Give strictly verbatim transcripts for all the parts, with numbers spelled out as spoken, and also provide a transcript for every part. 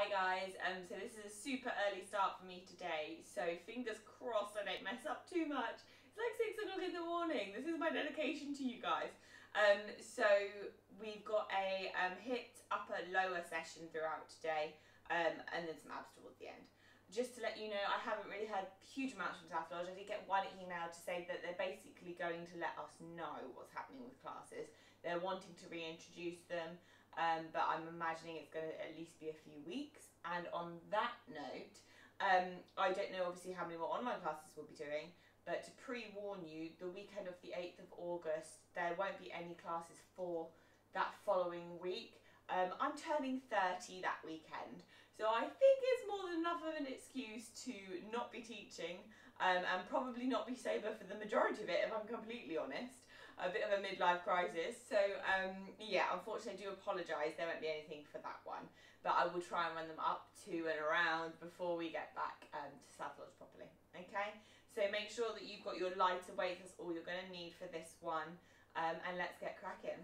Hi guys, um, so this is a super early start for me today, so fingers crossed I don't mess up too much. It's like six o'clock in the morning. This is my dedication to you guys. Um, so we've got a um, hit upper lower session throughout today, um, and then some abs towards the end. Just to let you know, I haven't really had huge amounts from South Lodge. I did get one email to say that they're basically going to let us know what's happening with classes. They're wanting to reintroduce them. Um, but I'm imagining it's going to at least be a few weeks. And on that note, um, I don't know obviously how many more online classes we'll be doing, but to pre-warn you, the weekend of the eighth of August, there won't be any classes for that following week. Um, I'm turning thirty that weekend, so I think it's more than enough of an excuse to not be teaching um, and probably not be sober for the majority of it, if I'm completely honest. A bit of a midlife crisis, so um, yeah, unfortunately I do apologise, there won't be anything for that one, but I will try and run them up to and around before we get back um, to South Lodge properly, okay? So make sure that you've got your lighter weights, that's all you're going to need for this one, um, and let's get cracking.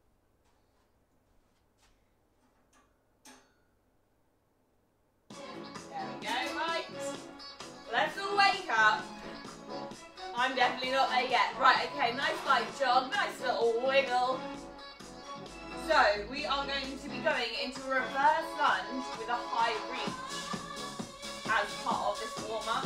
There we go, right, let's all wake up. I'm definitely not there yet. Right, okay, nice light jog, nice little wiggle. So, we are going to be going into a reverse lunge with a high reach as part of this warm-up.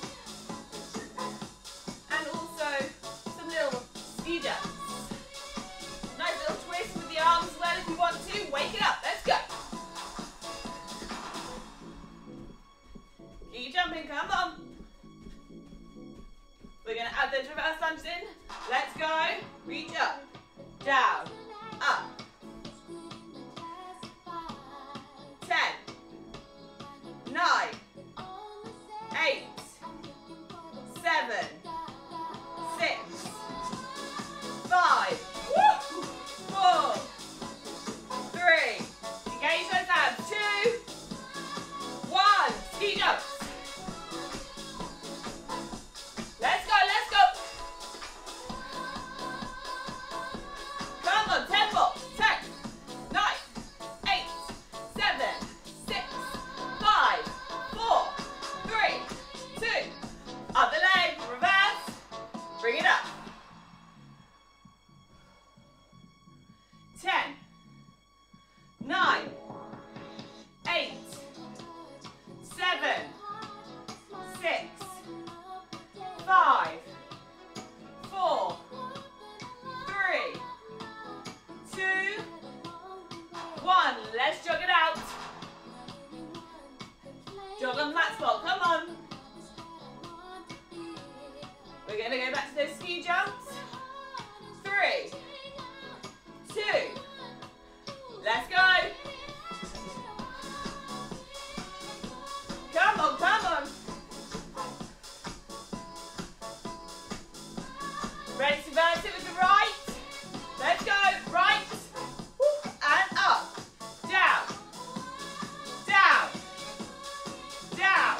And also, some little ski jumps. Nice little twist with the arms as well if you want to. Wake it up, let's go. Keep jumping, come on. We're going to add those reverse lunges in. Let's go. Reach up, down, up. ten, nine, eight, seven, six, five, four, three, engage those abs, two, one, ski jump. Let's go, let's go. Come on, tempo. ten, nine, eight, seven, six, five, four, three, two. Other leg, reverse. Bring it up. ten, nine, eight, seven, six, five, four, three, two, one. Let's jog it out. Jog on that spot, come on. We're going to go back to those ski jumps. Three, two, let's go. Come on, come on. Ready to verse it with the right. Let's go. Right. And up. Down. Down. Down.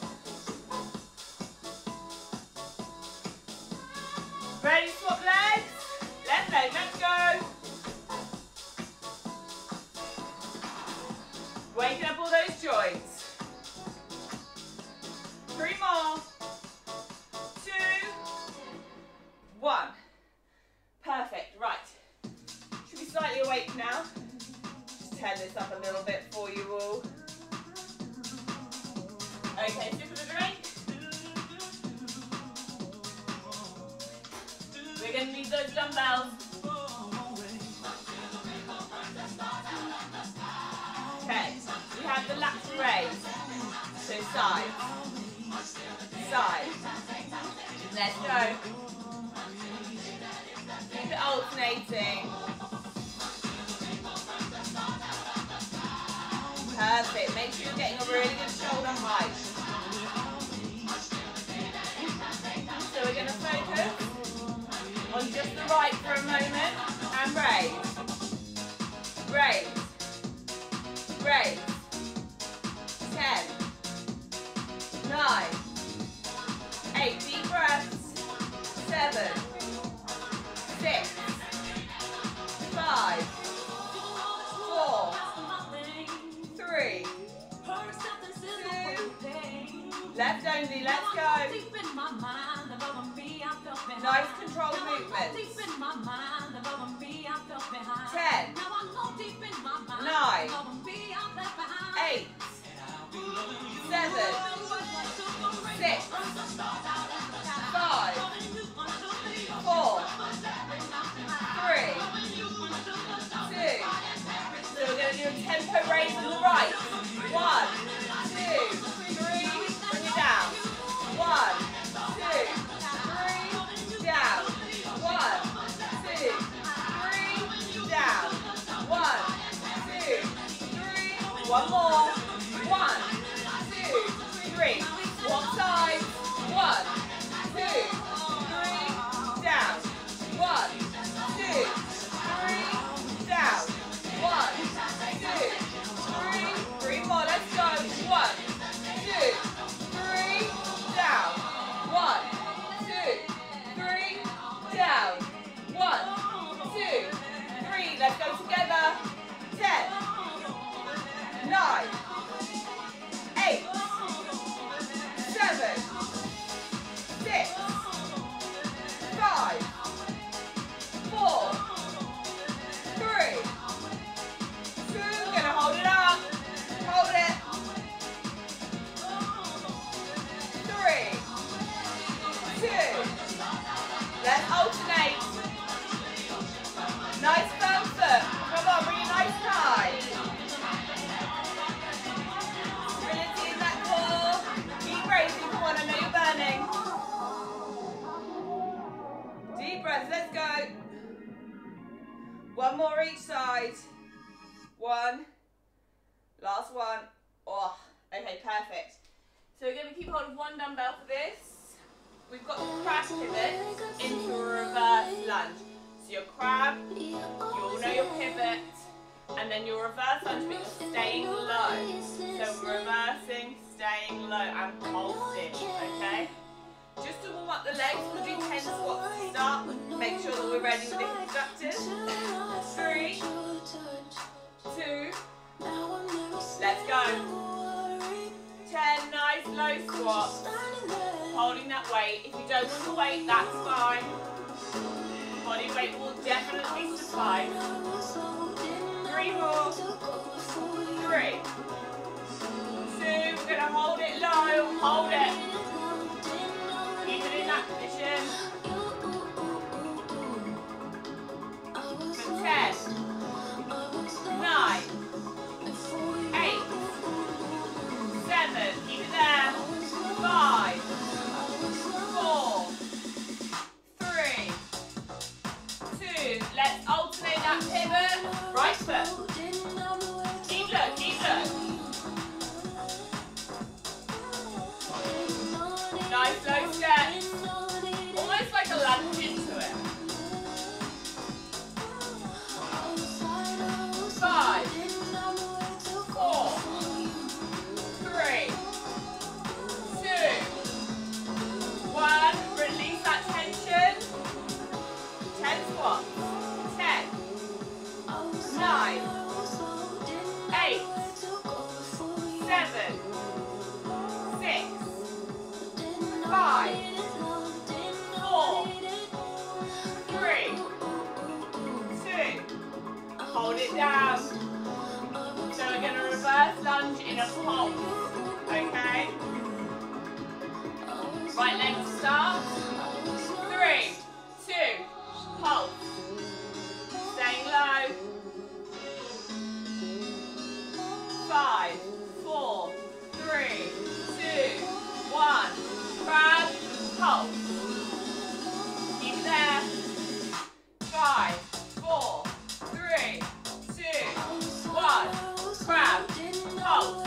Ready to swap legs? Left leg. Let's go. Waking up all those joints. Three more. One. Perfect, right. Should be slightly awake now. Just turn this up a little bit for you all. Okay, sip of a drink. We're going to need those dumbbells. Okay, we have the lateral raise. So side, side. Let's go. Keep it alternating. Perfect. Make sure you're getting a really good shoulder height. So we're going to focus on just the right for a moment and raise. Raise. Raise. ten, nine, eight, deep breaths, seven, six, five, four, three, Left only, let's go. Nice controlled movements. Ten, nine, eight, seven, six, five, four, three, two. So we're going to do a tempo raise on the right. One, two, three, bring it down. One, two, three, down. One, two, three, down. One, two, three. One more. One, two, three. Swap sides. One, two, three, down. One, two, three, down. One, two, three. Three more. Let's go. One, two, three, down. One, two, three, down. One, two, three. Let's go together. Ten, nine, eight, seven, six, five, four, three, two. We're gonna hold it up. Hold it. Three, two. Let's alternate. Nice firm foot. Come on, bring a nice tie. Stability in that core. Keep raising. Come on, I know you're burning. Deep breath. Let's go. One more each side. One. Last one. Oh, okay, perfect. So we're going to keep hold of one dumbbell for this. We've got the crab pivot into a reverse lunge. So your crab, you all know your pivot, and then your reverse lunge, but you're staying low. So we're reversing, staying low, and pulsing, okay? Just to warm up the legs, we'll do ten squats to start. Make sure that we're ready with the instructors. Three, two, let's go. ten nice low squats. Holding that weight. If you don't want the weight, that's fine. Body weight will definitely suffice. Three more. Three. Two. We're going to hold it low. Hold it. Keep it in that position. For ten. Nine. Eight. Seven. Keep it there. Five. Four. Three. Two. Let's alternate that pivot. Right foot. Keep low. Keep low. Nice low steps. Almost like a lunge into it. Five. Four. Three. Two. One. Release that tension. Ten squats. Ten. Nine. Eight. Seven. Six. Five. Four. Three. Two. Hold it down. So we're going to reverse lunge in a pulse. Okay? Right leg to start. Three, two, pulse. Staying low. Five, four, three, two, one. Crab, pulse. Keep it there. Five, four, three, two, one. Crab, pulse.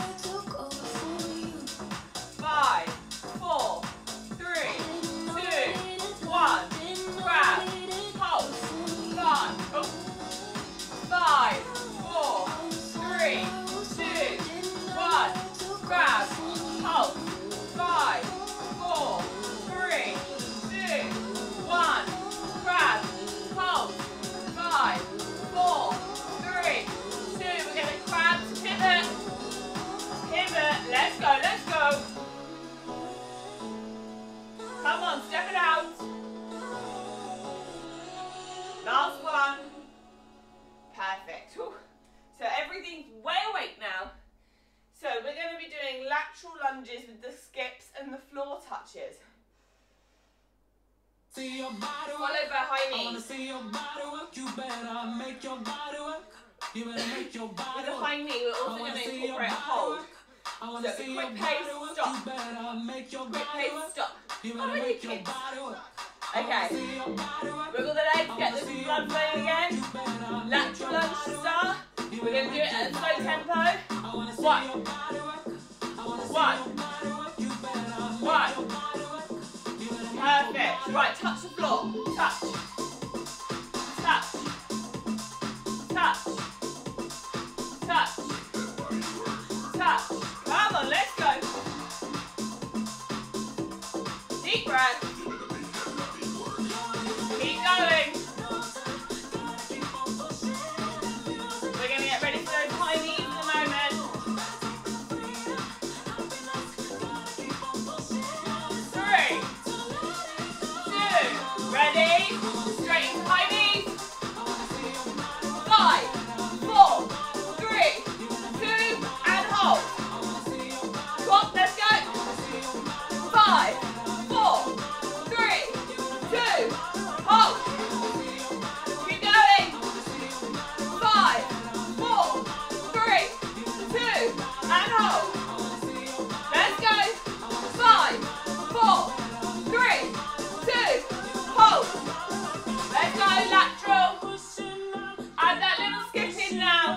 Five, four, three, two, one. Crab, pulse. Five, oh. Five, four, three, two, one. Crab, pulse. Five, four, three, two, one. Crab, pulse. Five, four, three, two. We're going to crab to pivot. Followed by high knees. With a high knee, we're also going to incorporate a hold. So a quick pace, stop. Quick pace, stop. How many kids? Okay. Wiggle the legs, get the blood flowing again. Lateral lunge to start. We're going to do it at a slow tempo. One. One. One. Perfect. Right, touch the floor. Touch. Touch. Touch. Touch. Touch. Come on, let's go. Deep breath. Keep going. We're going to get ready for those high knees in a moment. Three. Two. Ready? Straight into high knees. Five. Four. Three. Two. And hold. Drop. Let's go. Five. Four. Three. Two. Hold. Keep going. Five, four, three, two, and hold. Let's go. Five, four, three, two, hold. Let's go, lateral. Add that little skip in now.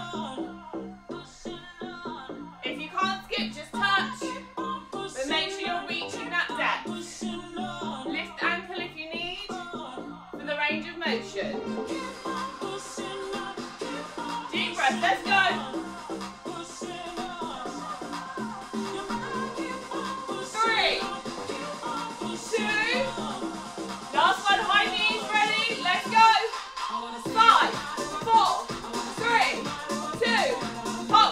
If you can't skip, just touch. But make sure you're reaching that depth. Lift ankle if you need. For the range of motion. Deep breath, let's go. Three, two, last one, high knees, ready, let's go. Five, four, three, two, hold.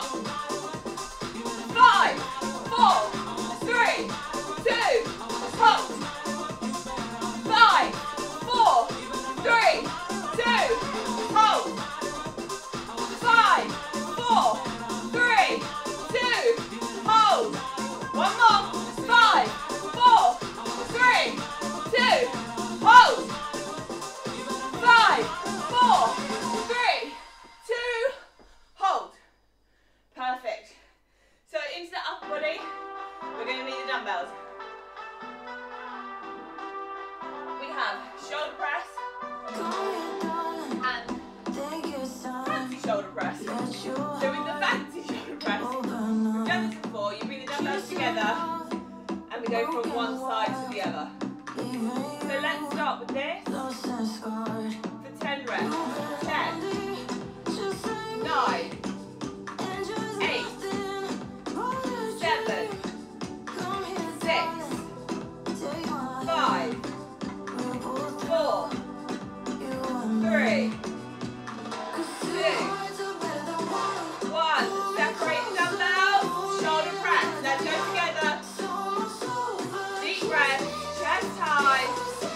Five, four, three, two, hold. Five, four, three, two, hold. Five, four, three, two, hold. One more. Five, four, three, two, hold. Five, four, three, two, hold. Perfect. So into the upper body, we're going to need the dumbbells. We have shoulder press and fancy shoulder press. So with the fancy shoulder press, we've done this before. You bring the dumbbells together and we go from one side to the other. So let's start with this for ten reps. ten, nine, eight, seven, six, five, four, three, two, one. Separate the dumbbells, shoulder press. Let's go together. Deep breath, chest high.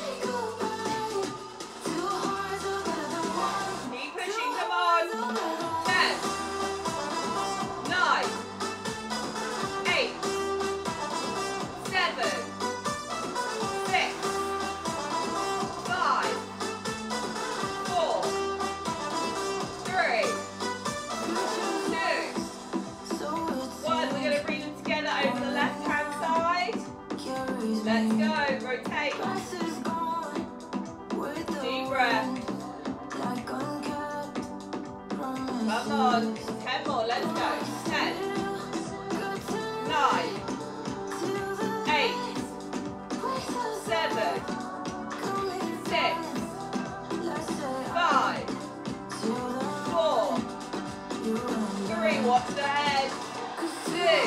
Keep pushing, come on. ten, nine, eight, seven, six, five, four, three, two, one. We're going to bring them together over the left hand side. Let's go, rotate. Deep breath. Come on, ten more, let's go. ten, nine, eight, seven, six, five, four, three, watch the head, two,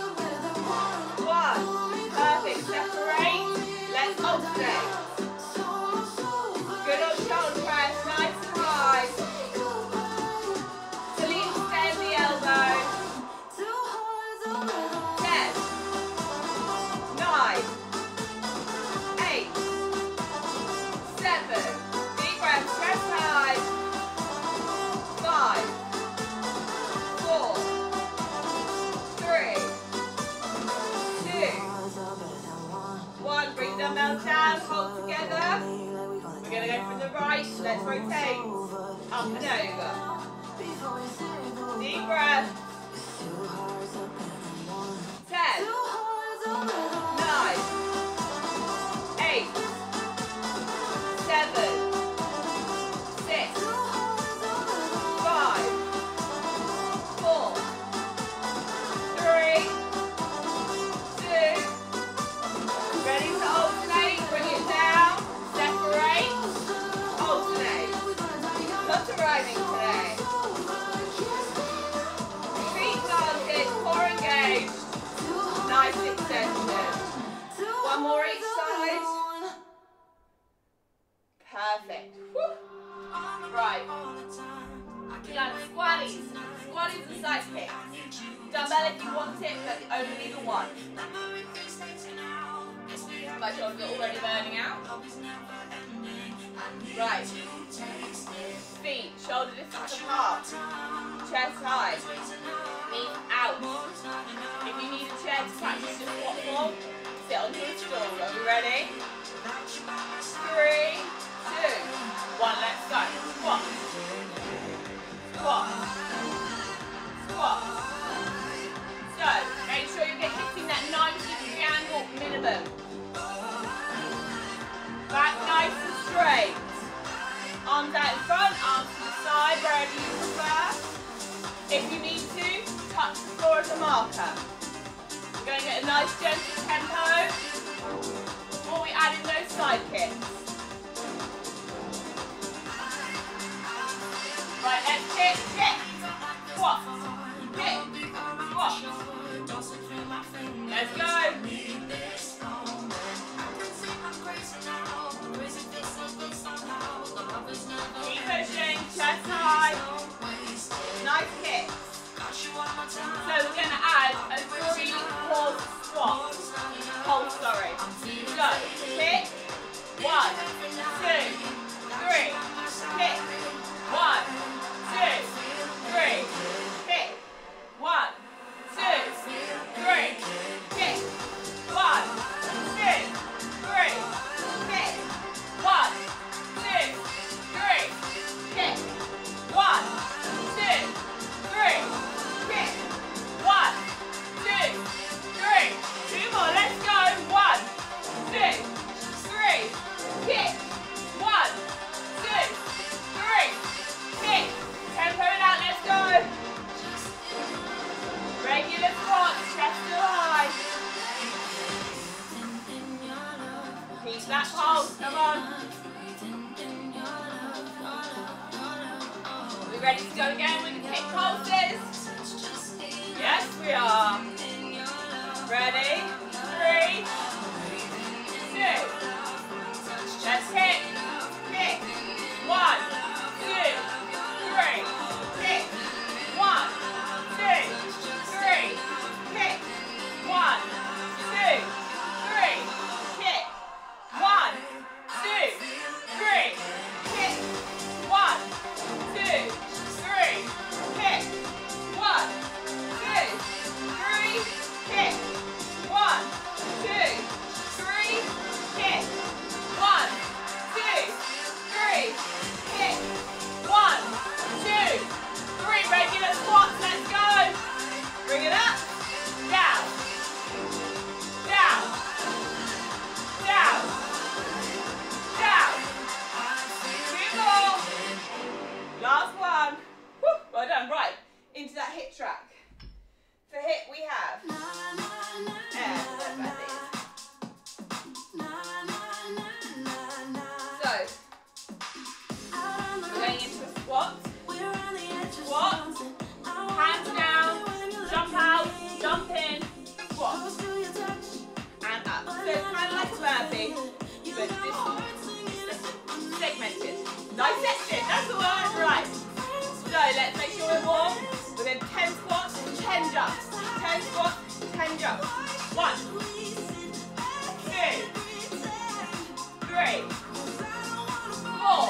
one, perfect, separate, let's alternate. Good old shoulder press, nice and high. Till you extend the elbow. ten, nine, eight, seven, deep breath, chest high. five, four, three, barbell if you want it, but only the one. My shoulders are already burning out. Right. Feet, shoulder distance apart. Chest high. Knees out. If you need a chair to practice your squat form, sit onto a stool. Are we ready? Three, two, one, let's go. Squat. Squat. Squat. So, make sure you get hitting that ninety degree angle minimum. Back nice and straight. Arms out in front, arms to the side, wherever you prefer. If you need to, touch the floor as a marker. We're going to get a nice gentle tempo before we add in those side kicks. Right, let's kick, kick, squat, kick, squat. Let's go. Keep pushing, chest high. Nice kick. So we're going to add a three pulse squat. Pulse, sorry. So, kick. One, two, three. Kick. One, two, three. Kick. One, two, three. Kick. One, two, three. Kick. One, two, three. Kick. One, two, three. Kick. One, two, three. Two more. Let's go. One, two, three. Kick. One, two, three. Kick. Tempo it out. Let's go. Regular squats. Chest still high. Keep that pulse. Come on. We ready to go again with the kick pulses? Yes, we are. Ready? Three, two. Let's kick. Kick. One, two, three. Kick. One, two, three. Kick. One, two, three. Kick. One, two, three. Kick. One, two, three. Kick. One, two, three. Kick. One, two, three. Kick. One, two, three. Kick. One, two, three. Regular squats. Let's go. Bring it up. Down. Down. Down. Down. Two more. Last one. Woo, well done. Right, into that hip track. For hip we have. Yeah, that's like this. So, we're going into a squat. Squat. Hands down. Jump out. Jump in. Squat. And up. So it's kind of like a burpee, but this segmented. Dissected, that's the word, right. So let's make sure we're warm. We're doing ten squats, ten jumps. ten squats, ten jumps. One, two, three, four,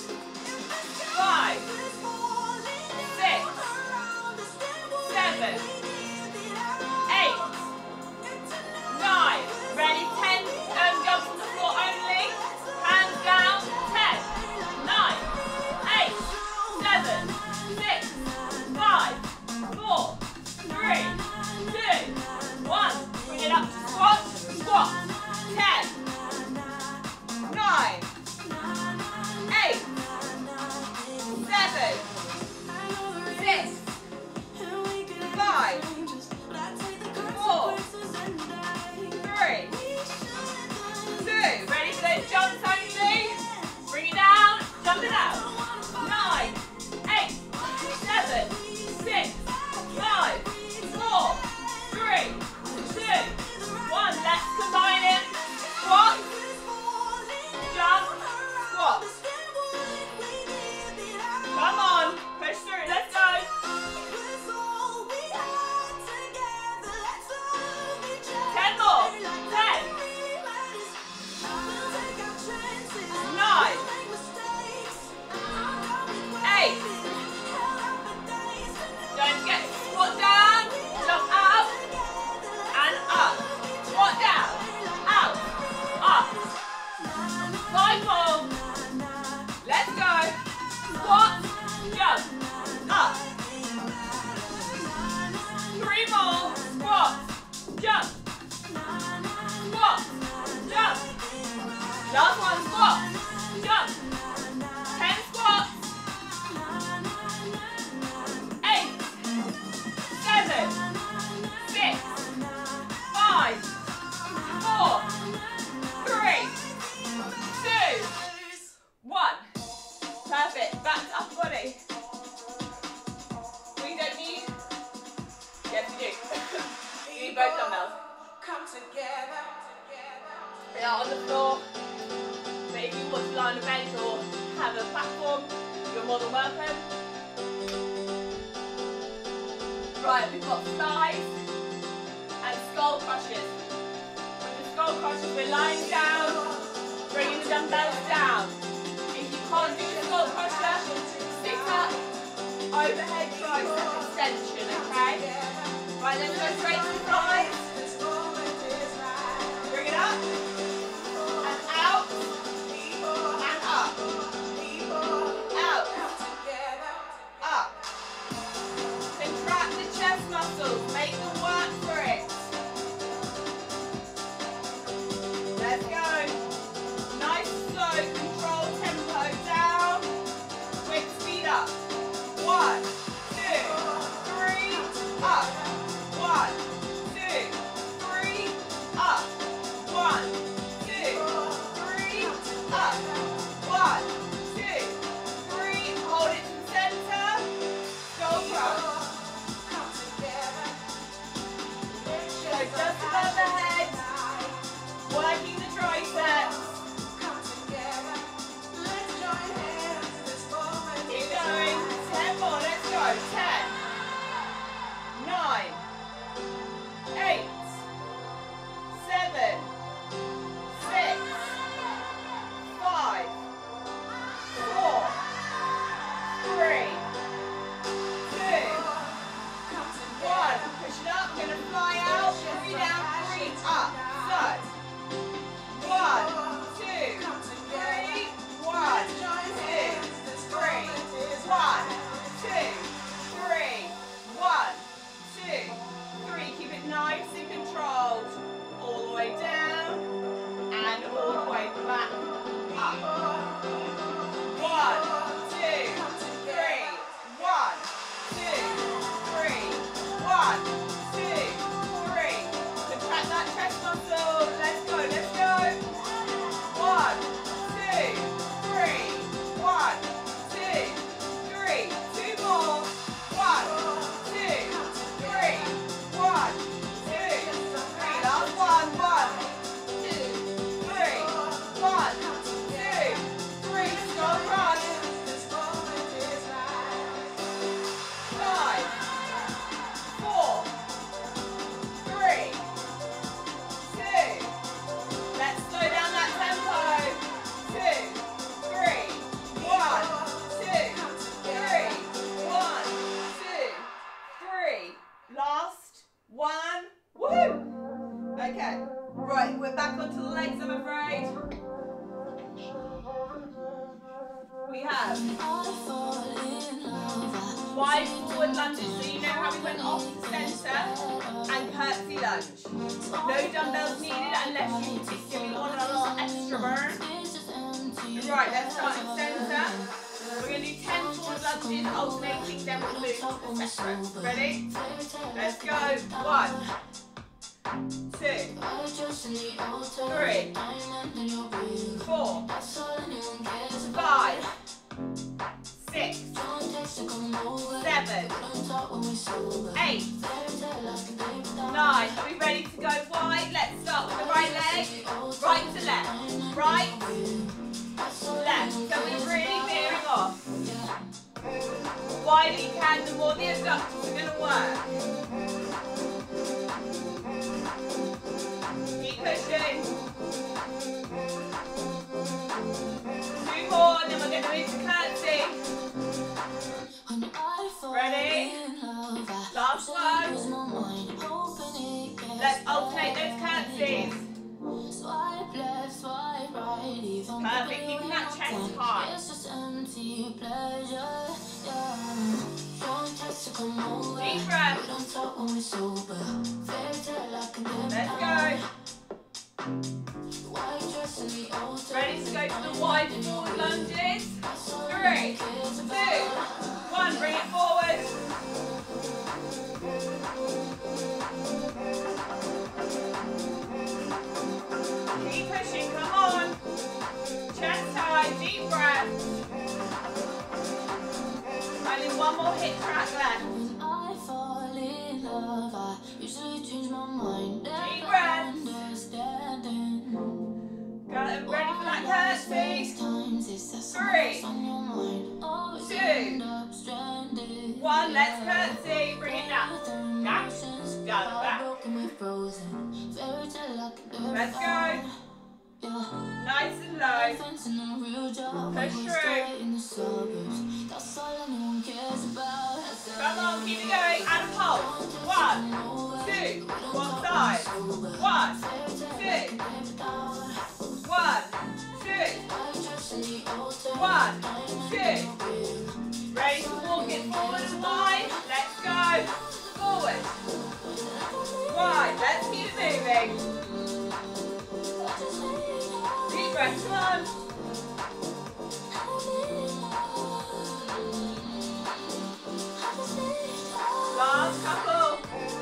five, six, seven, eight, nine. Ready? ten um, jumps on the floor only. Hands down. ten, nine, eight, seven, six, five, four, three, two, one. Bring it up. both dumbbells. They are on the floor. But if you want to lie on a bench or have a platform, you're more than welcome. Right, we've got thighs and skull crushes. With the skull crushes, we're lying down, bringing the dumbbells down. If you can't do the skull crusher, sit up, overhead tricep extension, okay? Right, let's go straight to the thighs. Bring it up, and out, and up, out, up. Contract the chest muscles, make them work for it. Let's go. Nice, slow, controlled tempo down. Quick speed up. One, two, three, up. One, two, three, up. One, two, three, up. One, two, three. Hold it to the center. Skull crush. So just above the head. Working the triceps. Keep going. Ten more. Let's go. Ten. Nine. Eight. Seven. Six. Five. Four. Three. Two. One. Push it up. Gonna fly out. Three down. Three up. So. One, two, three, one, two, three, one, two, three, one, two, three. Keep it nice and controlled. All the way down and all the way back up. One, two, three, one, two, three, one, two, three. Contract that chest muscle. Let's go, let's go. One, two, three, one, two, three, two more. One, two, three, one, two, three. Last one. One, two, three, one, two, three. Skull crush. Five, four, three, two. Let's slow down that tempo. Two, three, one, two, three, one, two, three. Last one. Woo! Okay. Right, we're back onto the legs, I'm afraid. We have wide forward lunges, so you know how we went off the centre and curtsy lunge. No dumbbells needed unless you particularly want a little extra burn. Right, let's start in centre. We're going to do ten forward lunges, alternating them with glutes separate. Ready? Let's go. One, two, three, four, five, six, seven, eight, nine. Are we ready to go wide? Let's start with the right leg. Right to left. Right, left. So we're really veering off. The wider you can, the more the abductors are going to work. Keep pushing. Two more, and then we're going to move to curtsy. Ready? Last one. Let's alternate those curtsies. Perfect, keeping that chest high. Deep breath. Let's go. Ready to go to the wide forward lunges. Three, two, one. Bring it forward. Keep pushing, come on. Chest high, deep breath. Only one more hip track left. I fall in love, I usually Deep breaths. Got it, ready for that curtsy. Three, two, one. Let's curtsy. Bring it down. Down, down, back. Let's go. Nice and low. Push through. Come on, keep it going. And hold. One, two, one side. One, two. One, two. One, two. Ready to walk it forward and wide. Let's go. Forward. Wide. Let's keep it moving. Deep breath. Come on. Last couple.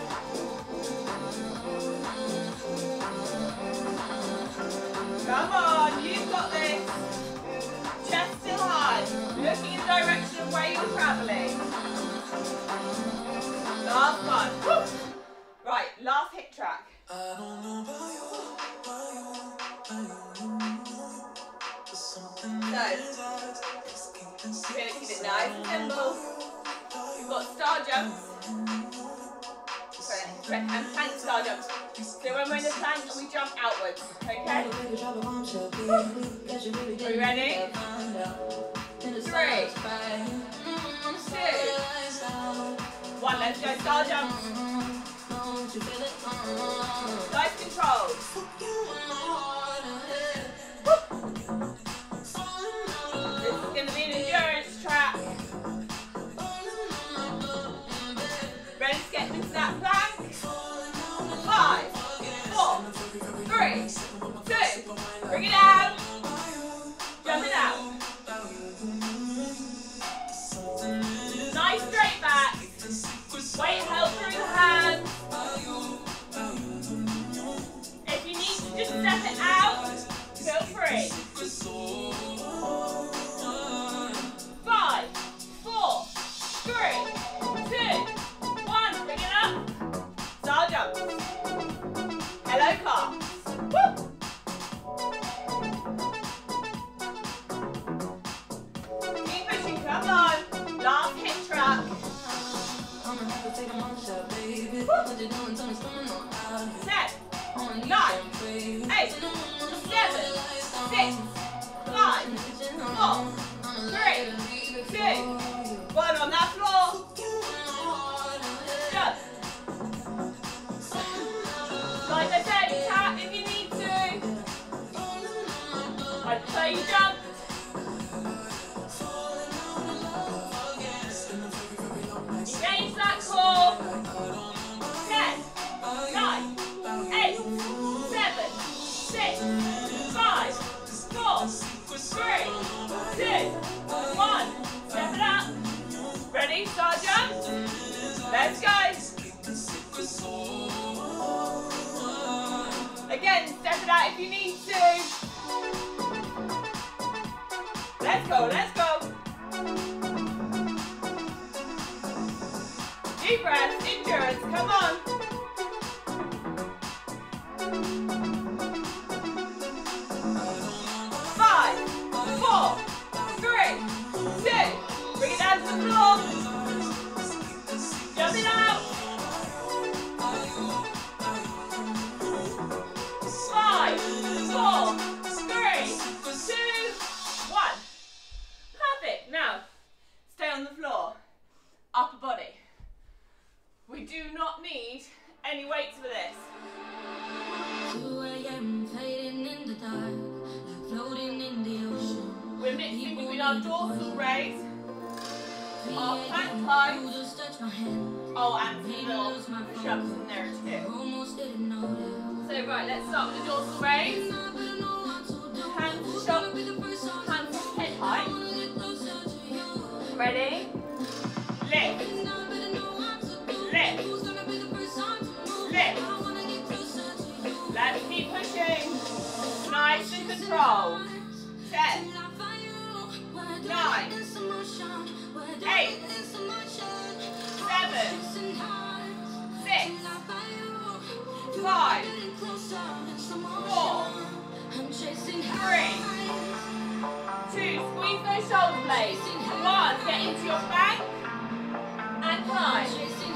Come on, you've got this. Chest still high. Looking in the direction of where you're travelling. Last one. Woo. Right, last hip track. So, we're going to keep it nice and simple. We've got star jumps. And plank star jumps. So when we're in the plank and we jump outwards, okay? Are you ready? Three, two, one. Let's go star jumps. Nice control. This is going to be an endurance track. Ready to get into that plank? Five, four, three, two, bring it out, jump it out. Nice straight back, weight held through the hands. If you need to just step it out, feel free. Five, four, three, two, one, bring it up. Star jump. Hello car. Woo. Keep pushing, come on. Last hip track. Ten, nine, eight, seven, six, five, four, three, two, one on that floor. Jump. Like I said, tap if you need to. I'd say you jump. Engage that core. Ten, nine, eight, seven, six, five, four, three, two, one. Step it up. Ready? Start jump. Let's go. Again, step it out if you need to. Let's go, let's go. Deep breath, endurance, come on. Five, four, three, two, bring it down to the floor. Jump it out. Five, four, three, two, one. Perfect. Now, stay on the floor. Upper body. We do not need any weights for this. We're mixing between our dorsal raise, our plank pose, oh, and some little push-ups in there too. So right, let's start with the dorsal raise. Hands to shoulders, hands to head height. Ready? Lift. Lift. Lift. Let's keep pushing. Nice and controlled. Ten. Nine. Eight. Seven. Six. five, four, three, two, squeeze those shoulder blades, one, get into your plank, and climb,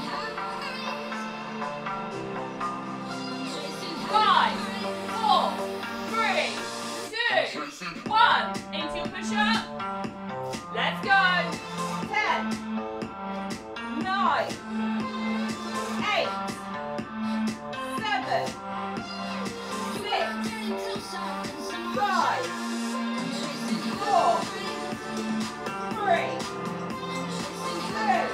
five, four, three, two, one, into your push-up, let's go, ten, nine, eight, seven, six, five, four, three, two,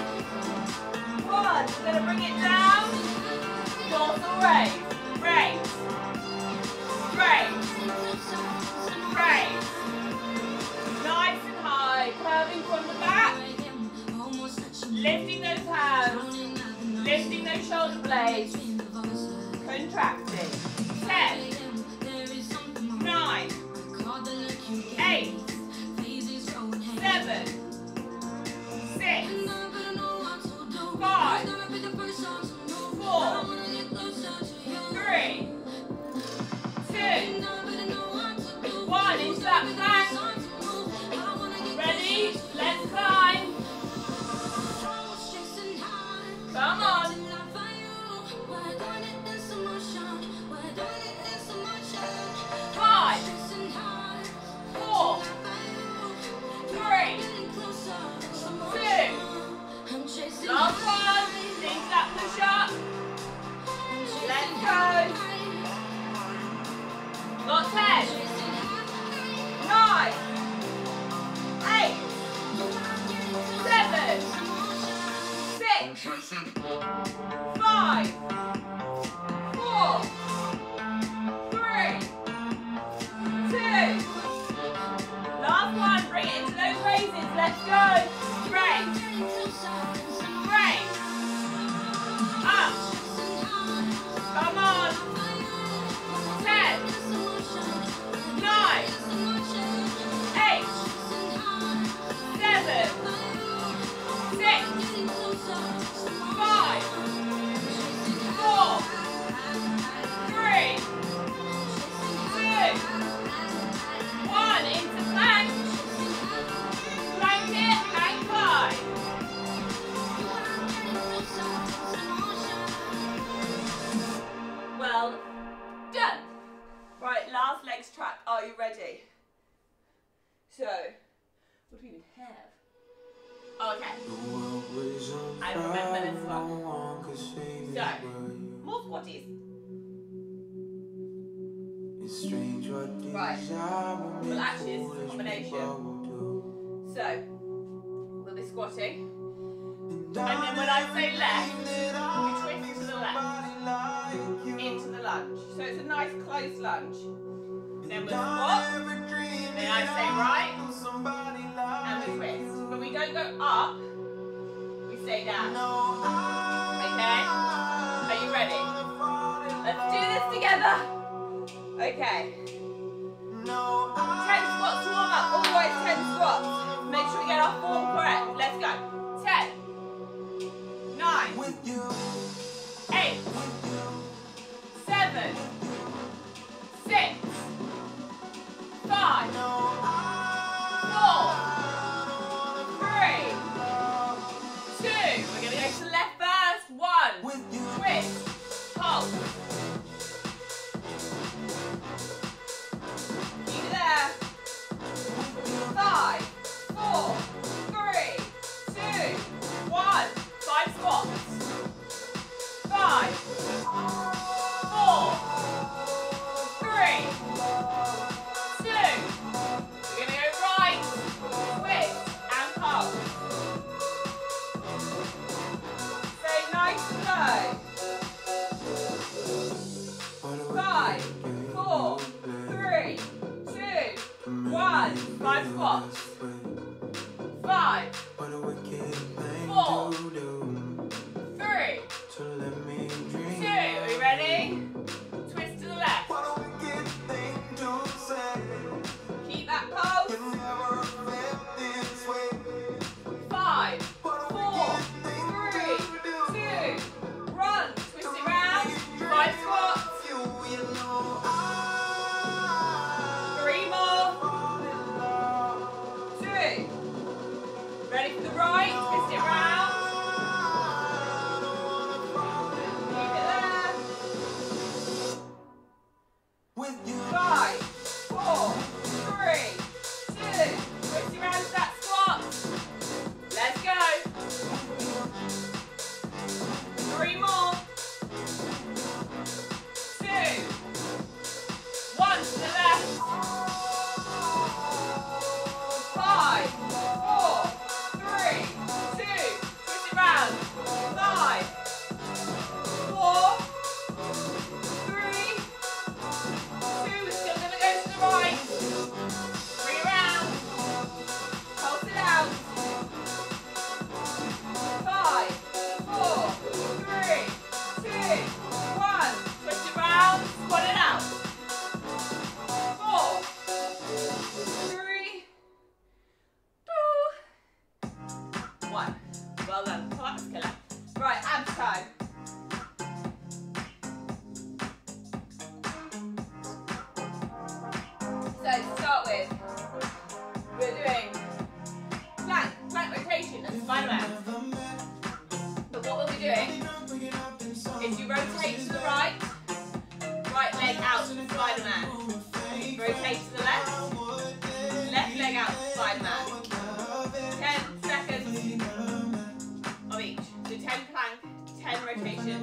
one. We're going to bring it down. Dorsal raise, raise, raise, raise. Nice and high, curving from the back. Lifting those hands, lifting those shoulder blades, contracting. ten, nine, eight, seven, six, five, four, three, two, one, into that plank. Ready? Let's climb. Come on. Five, four, three, two, last one. Into that push up. Let's go. Got ten, nine, eight, seven, six, five, four, three, two, last one, bring it into those raises, let's go, raise, raise, up, come on, ten, nine, eight, seven, six, five, four, three, two, one, into plank, plank it and climb. Well done. Right, last legs track. Are you ready? So, what do we even have? Okay. I remember this one. So, more squatties. Right. Well, actually, it's a combination. So, we'll be squatting. And then when I say left, we twist to the left. Into the lunge. So it's a nice close lunge. Then we'll squat. Then I say right. And we twist. But we don't go up. We stay down. Okay? Are you ready? Let's do this together. Okay. ten squats to warm up. Always ten squats. Make sure we get our form correct. Let's go. ten. nine. eight. seven. six. five. four. three. two. We're going to go to the left first. one. Twist. Hold. Keep it there. five. four. three. two. one. five squats. five. four. three. two. We're going to go right. Twist. And hold. Stay nice and low. Five, four, three, two, one. Five squats. Five, four, three, two. Are we ready? Twist to the left. Keep that pose. Five, four, three, two, run. Twist it round. Five squats.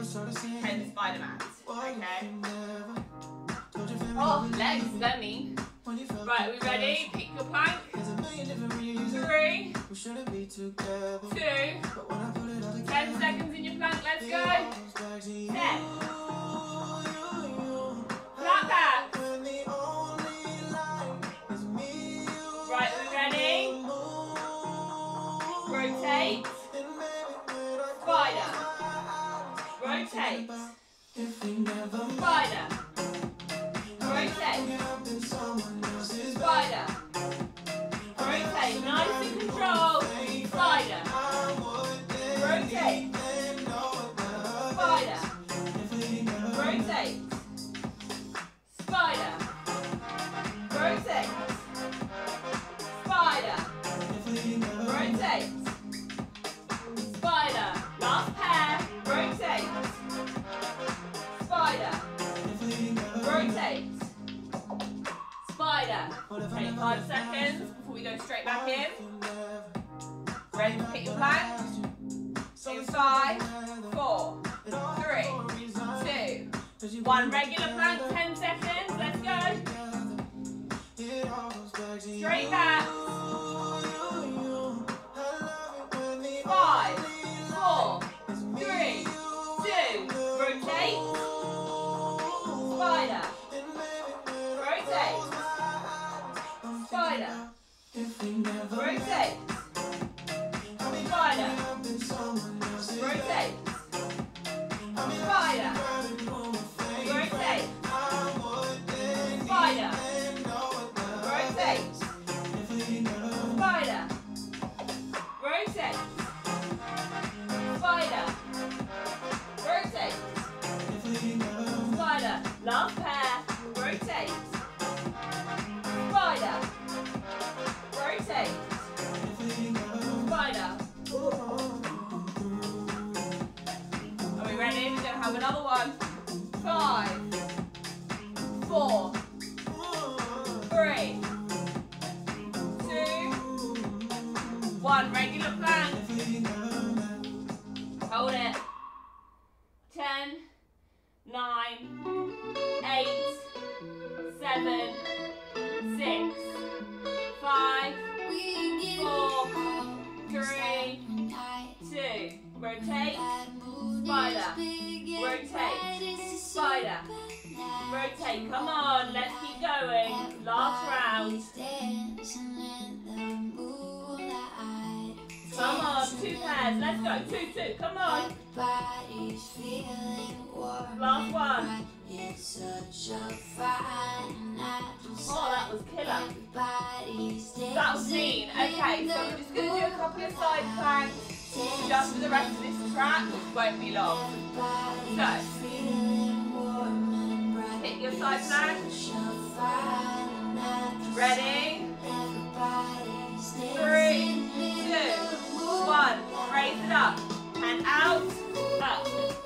ten Spider-Mans. Okay. Oh, legs, let me. Right, are we ready? Pick your plank. Three, two, ten seconds in your plank, let's go. Ten. Flat back. Right, are we ready? Rotate. Spider. Rotate. Spider. Rotate. Spider. Rotate. Nice and control. Spider. Rotate. Spider. Rotate. Spider. Rotate. Spider. Rotate. Spider. Last pair. Rotate. Spider. Rotate. Spider. Take five seconds before we go straight back in. Ready to hit your plank? In five, four, three, two, one. Regular plank, ten seconds. Let's go. Straight back. Five, four, three, two. Rotate. Spider. Rotate. Spider. Rotate. Spider. Rotate. Spider. Rotate. Spider. Rotate. Spider. Rotate. Spider. Rotate. Spider. Last pair. Rotate. Spider. Rotate. Spider. Are we ready? We're going to have another one. Five, four, three, two, one. Regular plank. Hold it. Ten, nine, eight, seven, six, five, four, three, two. Rotate. Spider. Rotate. Spider. Rotate. Come on, let's keep going. Last round. Come on, two pairs. Let's go. Two, two. Come on. Last one. Oh, that was killer. That was mean. Okay, so we're just going to do a couple of side planks just for the rest of this track, which won't be long. So, hit your side plank. Ready? Three, two, one. Raise it up and out, up.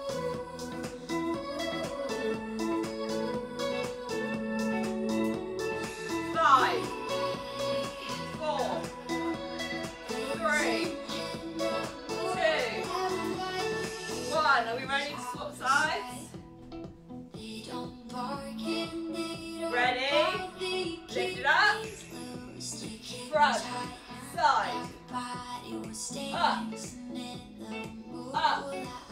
Five, four, three, two, one. Are we ready to swap sides? Ready? Lift it up. Front, side, up, up,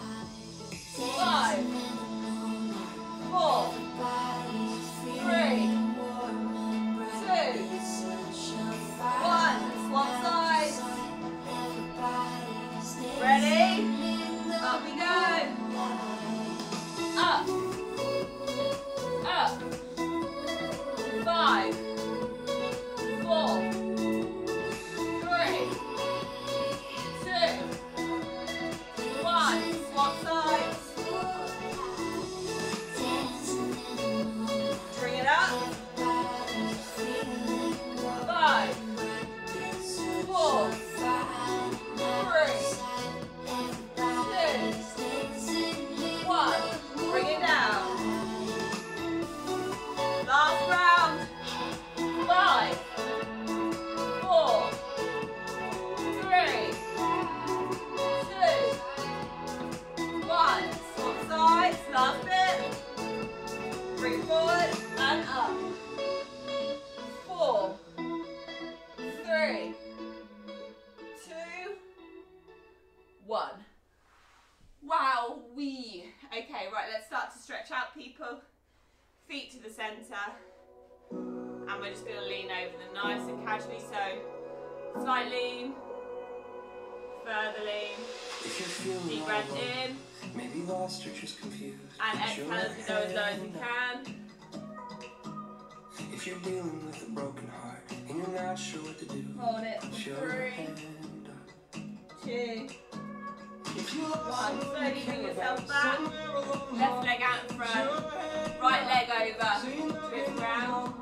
Bring it forward and up. Four, three, two, one. Wow, wee. Okay, right, let's start to stretch out, people. Feet to the centre. And we're just going to lean over them nice and casually. So, slight lean. Further lean. Deep breath in. Maybe lost or just confused. And exhale as we go as low as we can. If you're dealing with a broken heart and you're not sure what to do, hold it. Three, two, one. Slowly bring yourself back. Left leg out in front. Right leg over. Twist round.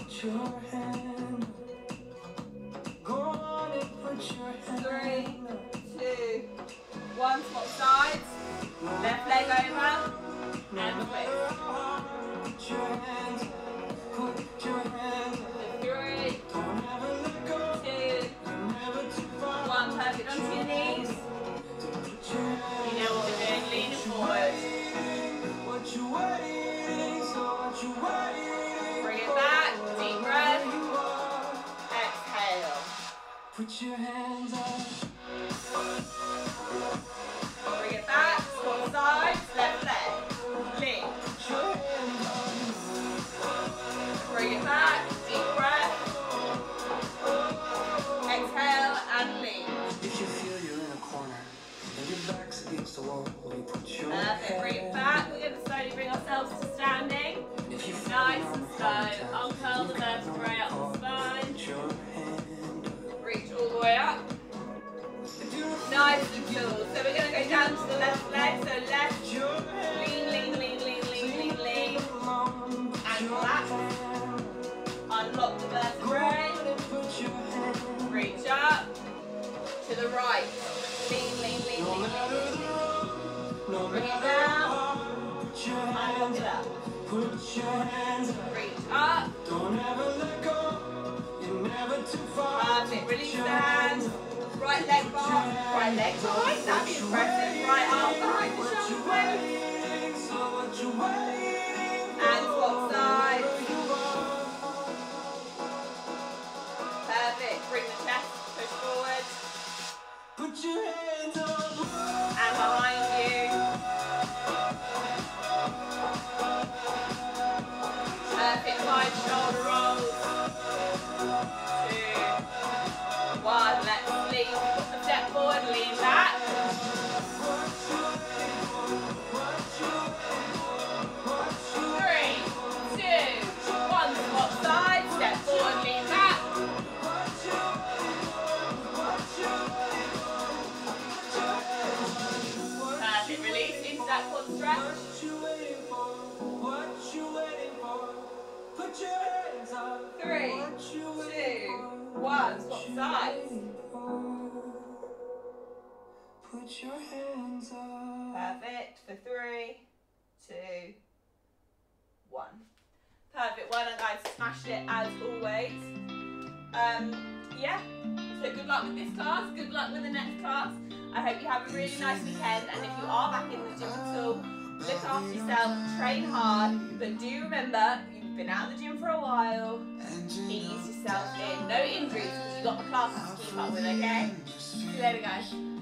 Three, two, one. Swap sides. Left leg over. And twist. Three, two, one. Perfect. Onto your knees. You know what we're doing. Leaning forward. Bring it back. Deep breath. Exhale. Put your hands up. Bring it back. Swap sides. Left leg. Lean. Bring it back. Deep breath. Exhale and lean. If you feel you're in a corner and your back's against the wall, you put your Perfect. Bring it back. We're going to slowly bring ourselves to standing. Nice and slow. Uncurl the vertebrae up the spine. Reach all the way up. Nice and cool. So we're going to go down to the left leg. So left. Lean, lean, lean, lean, lean, lean, lean. And relax. Unlock the vertebrae. Reach up. To the right. Lean, lean, lean, lean, lean. Bring it down. Unlock it up. Reach up. Perfect. Release the hands. Right leg bar. Right leg behind. That'd be impressive. Right arm behind the shoulder. And swap sides. Perfect. Bring the chest. Push forward. Put your hands up. And behind you. Perfect. Wide shoulder rolls. Two. One. Let's lean. Put the step forward. Lean back. Three. Two. One. Swap side. Step forward. Lean back. Perfect. Release into that quad stretch. Three, two, one. Swap sides. Put your hands up. Perfect. For three, two, one. Perfect. Well done, guys. Smashed it as always. Um, yeah. So good luck with this class. Good luck with the next class. I hope you have a really nice weekend. And if you are back in the gym at all, look after yourself, train hard, but do remember, you've been out of the gym for a while, ease yourself in. No injuries, because you've got the classes to keep up with, okay? See you later, guys.